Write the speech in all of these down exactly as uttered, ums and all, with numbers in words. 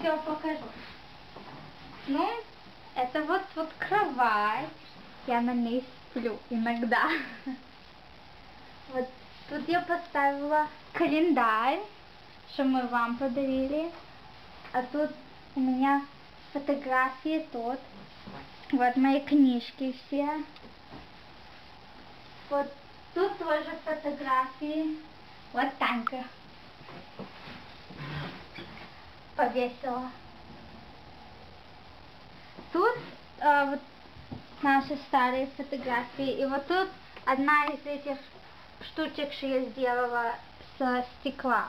все покажу. Ну, это вот, вот кровать. Я на ней сплю иногда. Вот тут я поставила календарь, что мы вам подарили. А тут у меня фотографии тут. Вот мои книжки все. Вот тут тоже фотографии. Вот Танька повесила. Тут э, вот наши старые фотографии. И вот тут одна из этих штучек, что я сделала со стекла.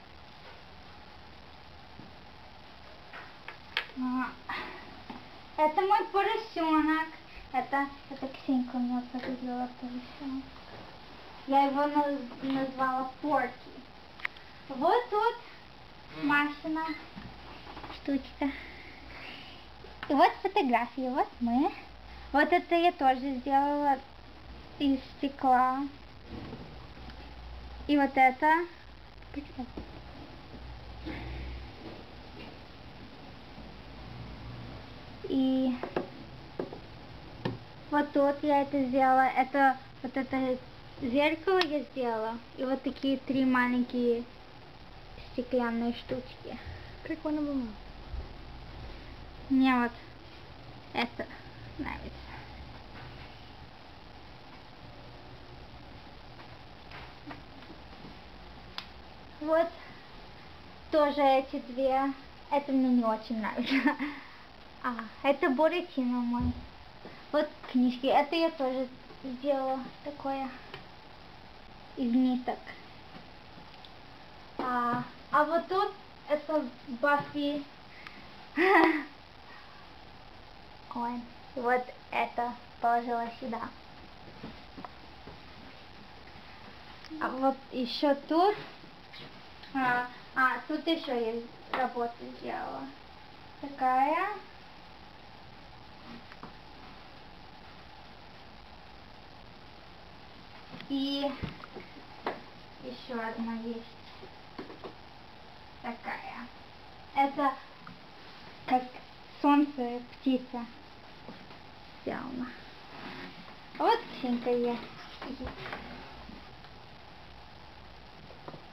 Это мой поросенок. Это, это Ксенька у меня подарила поросенок. Я его наз, назвала Порки. Вот тут Машина штучка. И вот фотографии. Вот мы. Вот это я тоже сделала из стекла. И вот это. И вот тут я это сделала. Это вот это зеркало я сделала. И вот такие три маленькие стеклянные штучки. Прикольно было. Мне вот это нравится. Вот тоже эти две. Это мне не очень нравится. А, это Буратино мой. Вот книжки. Это я тоже сделала такое из ниток. А, а вот тут это Баффи. Ой, вот это положила сюда. А вот еще тут. А, а тут еще я работу сделала. Такая. И еще одна есть. Такая. Это как солнце, птица сделана. Вот Ксенька есть.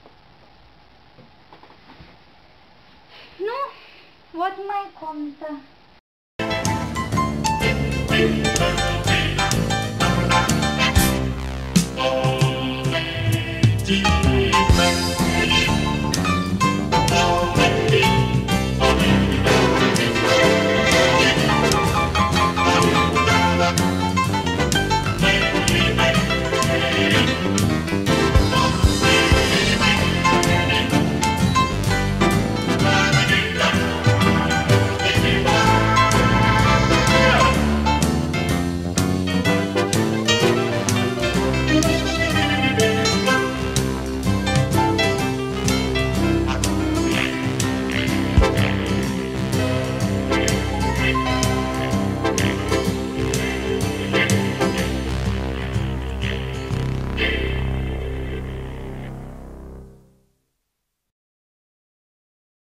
Ну, вот моя комната.